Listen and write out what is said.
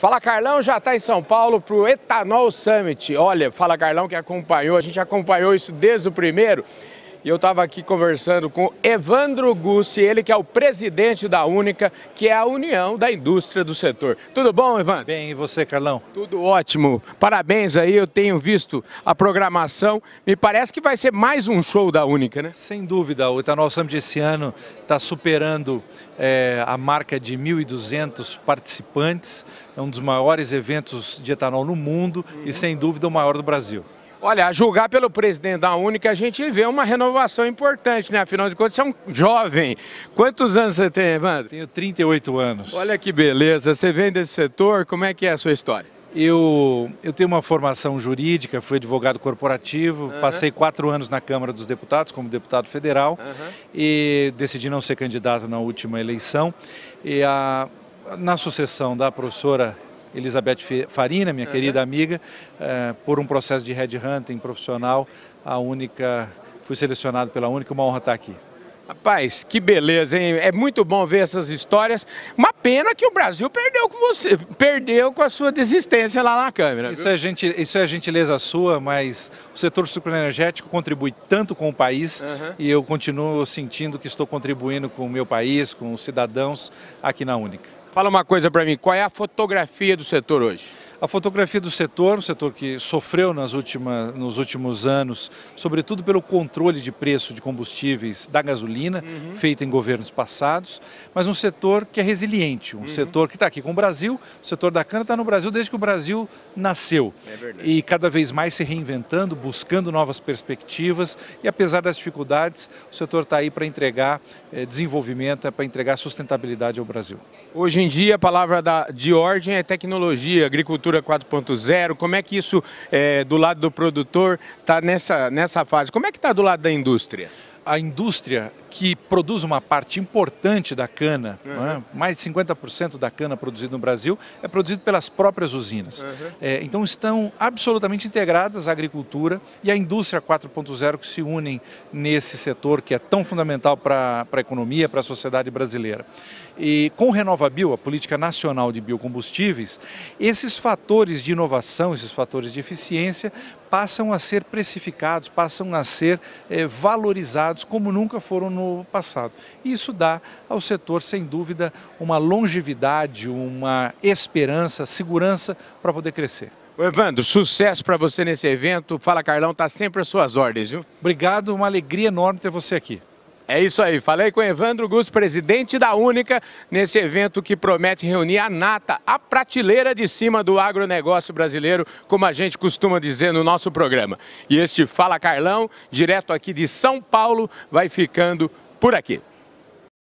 Fala Carlão já está em São Paulo para o Ethanol Summit. Olha, Fala Carlão que acompanhou, a gente acompanhou isso desde o primeiro. E eu estava aqui conversando com Evandro Gussi, ele que é o presidente da Única, que é a união da indústria do setor. Tudo bom, Evandro? Bem, e você, Carlão? Tudo ótimo. Parabéns aí, eu tenho visto a programação. Me parece que vai ser mais um show da Única, né? Sem dúvida, o Ethanol Summit esse ano está superando a marca de 1.200 participantes. É um dos maiores eventos de etanol no mundo e, sem dúvida, o maior do Brasil. Olha, a julgar pelo presidente da Única, a gente vê uma renovação importante, né? Afinal de contas, você é um jovem. Quantos anos você tem, Evandro? Tenho 38 anos. Olha que beleza. Você vem desse setor, como é que é a sua história? Eu tenho uma formação jurídica, fui advogado corporativo, passei 4 anos na Câmara dos Deputados como deputado federal e decidi não ser candidato na última eleição. E na sucessão da professora Elizabeth Farina, minha querida amiga, por um processo de headhunting profissional, fui selecionado pela Única, uma honra estar aqui. Rapaz, que beleza, hein? É muito bom ver essas histórias. Uma pena que o Brasil perdeu com você, perdeu com a sua desistência lá na Câmara. Isso é gentileza sua, mas o setor sucroenergético contribui tanto com o país e eu continuo sentindo que estou contribuindo com o meu país, com os cidadãos aqui na Única. Fala uma coisa para mim, qual é a fotografia do setor hoje? A fotografia do setor, um setor que sofreu nos últimos anos, sobretudo pelo controle de preço de combustíveis da gasolina, feito em governos passados, mas um setor que é resiliente, um setor que está aqui com o Brasil, o setor da cana está no Brasil desde que o Brasil nasceu. E cada vez mais se reinventando, buscando novas perspectivas e apesar das dificuldades, o setor está aí para entregar desenvolvimento, para entregar sustentabilidade ao Brasil. Hoje em dia a palavra de ordem é tecnologia, agricultura 4.0, como é que isso do lado do produtor está nessa fase? Como é que está do lado da indústria? A indústria que produz uma parte importante da cana, mais de 50% da cana produzida no Brasil, é produzido pelas próprias usinas. Então estão absolutamente integradas a agricultura e a indústria 4.0 que se unem nesse setor que é tão fundamental para a economia, para a sociedade brasileira. E com o RenovaBio, a política nacional de biocombustíveis, esses fatores de inovação, esses fatores de eficiência passam a ser precificados, passam a ser valorizados como nunca foram no passado. E isso dá ao setor, sem dúvida, uma longevidade, uma esperança, segurança para poder crescer. Evandro, sucesso para você nesse evento. Fala Carlão, está sempre às suas ordens, viu? Obrigado, uma alegria enorme ter você aqui. É isso aí, falei com o Evandro Gussi, presidente da Única, nesse evento que promete reunir a nata, a prateleira de cima do agronegócio brasileiro, como a gente costuma dizer no nosso programa. E este Fala Carlão, direto aqui de São Paulo, vai ficando por aqui.